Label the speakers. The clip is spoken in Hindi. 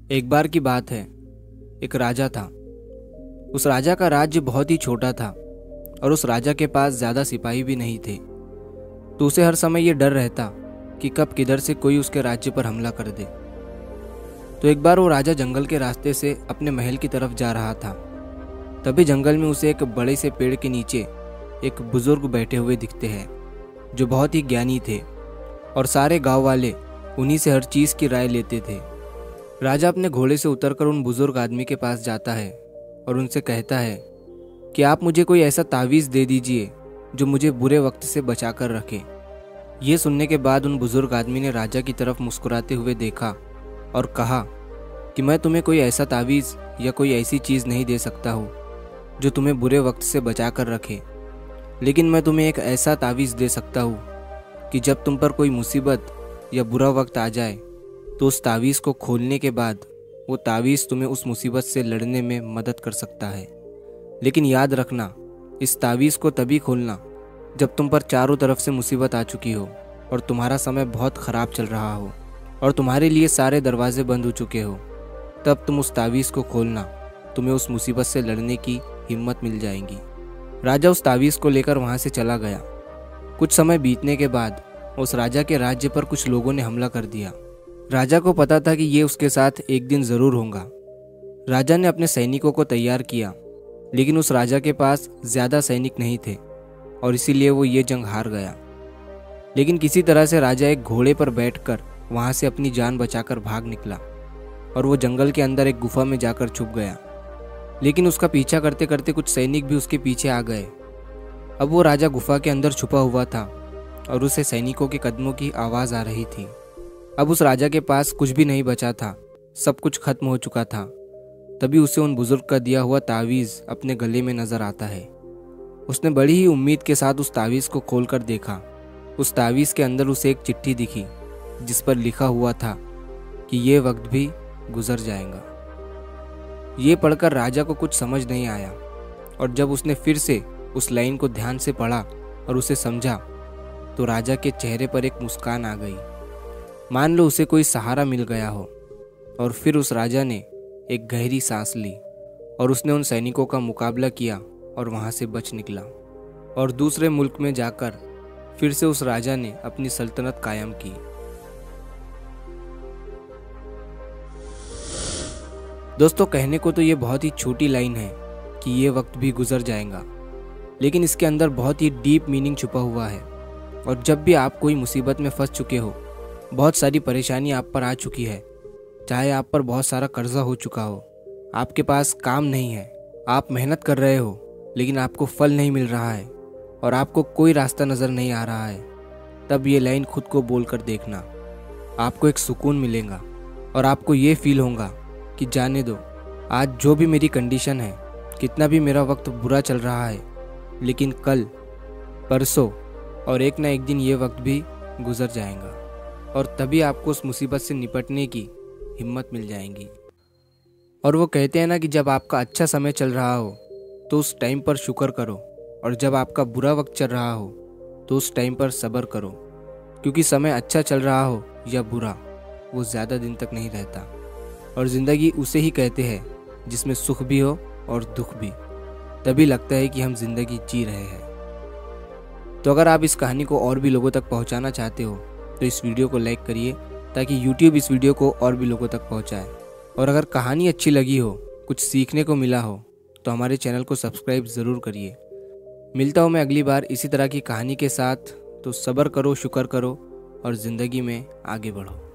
Speaker 1: एक बार की बात है। एक राजा था। उस राजा का राज्य बहुत ही छोटा था और उस राजा के पास ज़्यादा सिपाही भी नहीं थे। तो उसे हर समय ये डर रहता कि कब किधर से कोई उसके राज्य पर हमला कर दे। तो एक बार वो राजा जंगल के रास्ते से अपने महल की तरफ जा रहा था। तभी जंगल में उसे एक बड़े से पेड़ के नीचे एक बुजुर्ग बैठे हुए दिखते हैं, जो बहुत ही ज्ञानी थे और सारे गांव वाले उन्हीं से हर चीज़ की राय लेते थे। राजा अपने घोड़े से उतरकर उन बुजुर्ग आदमी के पास जाता है और उनसे कहता है कि आप मुझे कोई ऐसा तावीज़ दे दीजिए जो मुझे बुरे वक्त से बचा कर रखे। ये सुनने के बाद उन बुजुर्ग आदमी ने राजा की तरफ मुस्कुराते हुए देखा और कहा कि मैं तुम्हें कोई ऐसा तावीज़ या कोई ऐसी चीज़ नहीं दे सकता हूँ जो तुम्हें बुरे वक्त से बचा कर रखे, लेकिन मैं तुम्हें एक ऐसा तावीज़ दे सकता हूँ कि जब तुम पर कोई मुसीबत या बुरा वक्त आ जाए तो उस तावीज़ को खोलने के बाद वो तावीज़ तुम्हें उस मुसीबत से लड़ने में मदद कर सकता है। लेकिन याद रखना, इस तावीज़ को तभी खोलना जब तुम पर चारों तरफ से मुसीबत आ चुकी हो और तुम्हारा समय बहुत ख़राब चल रहा हो और तुम्हारे लिए सारे दरवाजे बंद हो चुके हो। तब तुम उस तावीज़ को खोलना, तुम्हें उस मुसीबत से लड़ने की हिम्मत मिल जाएगी। राजा उस तावीज़ को लेकर वहाँ से चला गया। कुछ समय बीतने के बाद उस राजा के राज्य पर कुछ लोगों ने हमला कर दिया। राजा को पता था कि ये उसके साथ एक दिन ज़रूर होगा। राजा ने अपने सैनिकों को तैयार किया, लेकिन उस राजा के पास ज़्यादा सैनिक नहीं थे और इसीलिए वो ये जंग हार गया। लेकिन किसी तरह से राजा एक घोड़े पर बैठकर वहाँ से अपनी जान बचाकर भाग निकला और वो जंगल के अंदर एक गुफा में जाकर छुप गया। लेकिन उसका पीछा करते करते कुछ सैनिक भी उसके पीछे आ गए। अब वो राजा गुफा के अंदर छुपा हुआ था और उसे सैनिकों के कदमों की आवाज़ आ रही थी। अब उस राजा के पास कुछ भी नहीं बचा था, सब कुछ खत्म हो चुका था। तभी उसे उन बुजुर्ग का दिया हुआ तावीज़ अपने गले में नजर आता है। उसने बड़ी ही उम्मीद के साथ उस तावीज़ को खोलकर देखा। उस तावीज़ के अंदर उसे एक चिट्ठी दिखी जिस पर लिखा हुआ था कि ये वक्त भी गुजर जाएगा। ये पढ़कर राजा को कुछ समझ नहीं आया और जब उसने फिर से उस लाइन को ध्यान से पढ़ा और उसे समझा तो राजा के चेहरे पर एक मुस्कान आ गई। मान लो उसे कोई सहारा मिल गया हो। और फिर उस राजा ने एक गहरी सांस ली और उसने उन सैनिकों का मुकाबला किया और वहाँ से बच निकला और दूसरे मुल्क में जाकर फिर से उस राजा ने अपनी सल्तनत कायम की। दोस्तों, कहने को तो ये बहुत ही छोटी लाइन है कि ये वक्त भी गुजर जाएगा, लेकिन इसके अंदर बहुत ही डीप मीनिंग छुपा हुआ है। और जब भी आप कोई मुसीबत में फंस चुके हो, बहुत सारी परेशानी आप पर आ चुकी है, चाहे आप पर बहुत सारा कर्जा हो चुका हो, आपके पास काम नहीं है, आप मेहनत कर रहे हो लेकिन आपको फल नहीं मिल रहा है और आपको कोई रास्ता नज़र नहीं आ रहा है, तब ये लाइन खुद को बोलकर देखना। आपको एक सुकून मिलेगा और आपको ये फील होगा कि जाने दो, आज जो भी मेरी कंडीशन है, कितना भी मेरा वक्त बुरा चल रहा है, लेकिन कल, परसों और एक ना एक दिन ये वक्त भी गुजर जाएगा और तभी आपको उस मुसीबत से निपटने की हिम्मत मिल जाएगी। और वो कहते हैं ना कि जब आपका अच्छा समय चल रहा हो तो उस टाइम पर शुक्र करो और जब आपका बुरा वक्त चल रहा हो तो उस टाइम पर सब्र करो, क्योंकि समय अच्छा चल रहा हो या बुरा, वो ज़्यादा दिन तक नहीं रहता। और ज़िंदगी उसे ही कहते हैं जिसमें सुख भी हो और दुख भी, तभी लगता है कि हम ज़िंदगी जी रहे हैं। तो अगर आप इस कहानी को और भी लोगों तक पहुंचाना चाहते हो तो इस वीडियो को लाइक करिए ताकि YouTube इस वीडियो को और भी लोगों तक पहुंचाए। और अगर कहानी अच्छी लगी हो, कुछ सीखने को मिला हो, तो हमारे चैनल को सब्सक्राइब ज़रूर करिए। मिलता हूँ मैं अगली बार इसी तरह की कहानी के साथ। तो सब्र करो, शुक्र करो और ज़िंदगी में आगे बढ़ो।